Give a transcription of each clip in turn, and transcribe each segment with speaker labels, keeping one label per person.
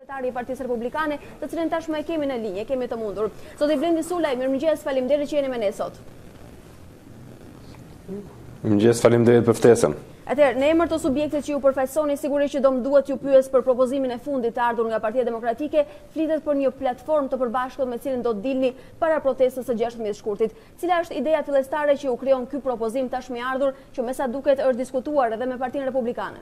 Speaker 1: Sekretari i Partisë Republikane, të cilën tashmë e kemi në linjë, kemi të mundur. Zoti Blendi Sulaj, mirëmëngjes, faleminderit që jeni me ne sot.
Speaker 2: Mirëmëngjes, faleminderit për ftesën.
Speaker 1: Atëherë, në emër të subjektit që ju përfaqësoni, sigurisht që do më duhet ju pyes për propozimin e fundit të ardhur nga Partia Demokratike, flitet për një platformë të përbashkët me cilën do të dilni para protestës së 16 shkurtit. Cila është ideja fillestare që u krijon ky propozim tashmë i ardhur, që me sa duket është diskutuar edhe me Partinë Republikane?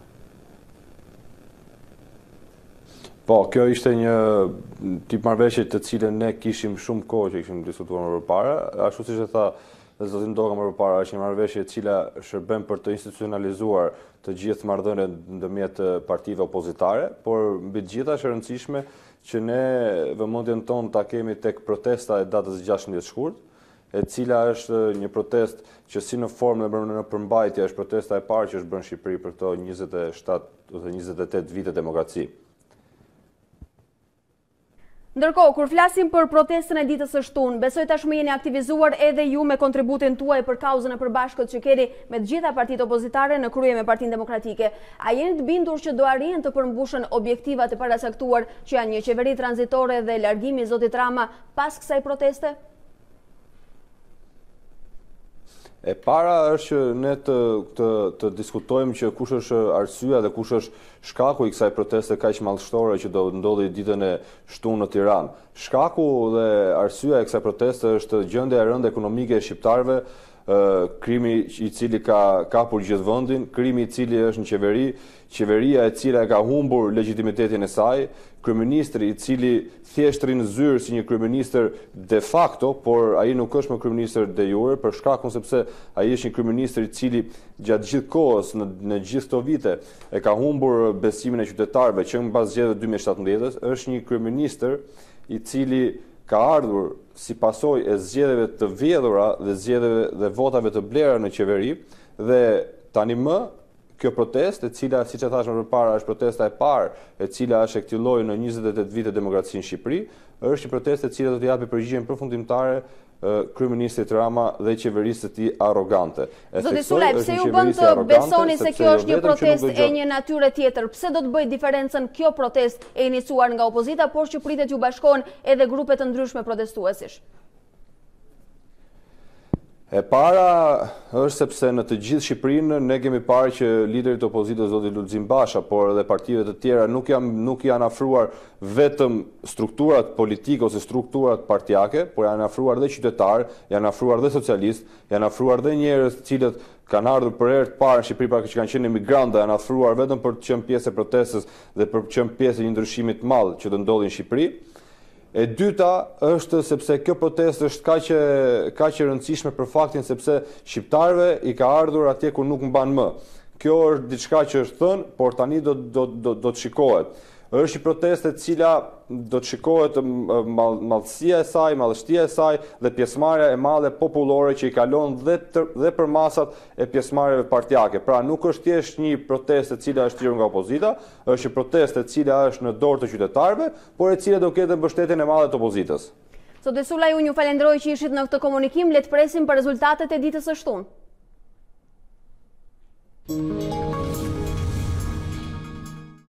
Speaker 2: Po, kjo ishte një tip marrëveshje të cilën ne kishim shumë kohë që kishim diskutuar më përpara, ashtu siç e tha zoti Ndoka më përpara, është një marrëveshje e cila shërben për të institucionalizuar të gjithë marrëdhëniet ndërmjet partive opozitare, por mbi të gjitha është e rëndësishme që ne vëmendjen tonë ta kemi tek protesta e datës 16 shkurt, e cila është një protestë që si në formë dhe në përmbajtje është protesta e parë që është bërë në Shqipëri për këto 27 ose 28 vite demokraci.
Speaker 1: Ndërkohë, kur flasim për protestën e ditës së shtunë, besoj tashmë jeni aktivizuar edhe ju me kontributin tuaj për kauzën e përbashkët që keni me të gjitha partitë opozitare në krye me Partinë Demokratike. A jeni të bindur që do arrijnë të përmbushen objektivat e paracaktuar që janë një qeveri tranzitore dhe largimi i zotit Rama pas kësaj proteste?
Speaker 2: E para është që ne të diskutojmë që kush është arsyeja dhe kush është shkaku i kësaj proteste kaq madhështore që do ndodhi ditën e shtunë në Tiranë. Shkaku dhe arsyeja e kësaj proteste është gjendja e rëndë ekonomike e shqiptarëve, krimi i cili ka kapur gjithë vendin, krimi i cili është në qeveri, qeveria e cila e ka humbur legitimitetin e saj, kryeministri i cili thjesht rrin zyrë si një kryeministër de facto, por ai nuk është më kryeministër de jure, për shkakun sepse ai është një kryeministër i cili gjatë gjithë kohës në gjithë këto vite e ka humbur besimin e qytetarëve që mbas zgjedhjeve 2017-s, është një kryeministër i cili ka ardhur si pasojë e zgjedhjeve të vjedhura dhe zgjedhjeve dhe votave të blera në qeveri, dhe tani më kjo protestë, e cila, siç e thash më përpara, është protesta e parë e cila është e këtij lloji në 28 vite demokraci në Shqipëri, është një protestë e cila do të japë përgjigjen përfundimtare kryeministrit Rama dhe qeverisë të tij arrogante.
Speaker 1: Zoti Sulaj, pse ju bën të besoni se kjo është një protestë e një natyre tjetër? Pse do të bëjë diferencën kjo protestë e iniciuar nga opozita, por që pritet ju bashkohen edhe grupe të ndryshme protestuesish?
Speaker 2: E para është sepse në të gjithë Shqipërinë ne kemi parë që liderit të opozitës zoti Lulzim Basha, por edhe partive të tjera nuk janë afruar vetëm strukturat politike ose strukturat partijake, por janë afruar dhe qytetarë, janë afruar dhe socialistë, janë afruar dhe njerëz të cilët kanë ardhur për herë të parë në Shqipëri pra që kanë qenë emigrantë, janë afruar vetëm për të qenë pjesë e protestës dhe për të qenë pjesë e një ndryshimi të madh që do ndodhi në Shqipëri. E dyta është sepse kjo protestë është kaq e rëndësishme për faktin sepse shqiptarëve i ka ardhur atje ku nuk mban më. Kjo është diçka që është thënë, por tani do të shikohet. Është një protestë e cila do të shikohet madhësia e saj, madhështia e saj dhe pjesëmarrja e madhe popullore që i kalon dhe për masat e pjesëmarrjeve partijake. Pra nuk është thjesht një protestë e cila është thirrur nga opozita, është një protestë e cila është në dorë të qytetarëve, por e cila do ketë mbështetjen e madhe të opozitës.
Speaker 1: Zoti Sulaj, unë ju falenderoj që ishit në këtë komunikim, le të presim për rezultatet e ditës së shtunë.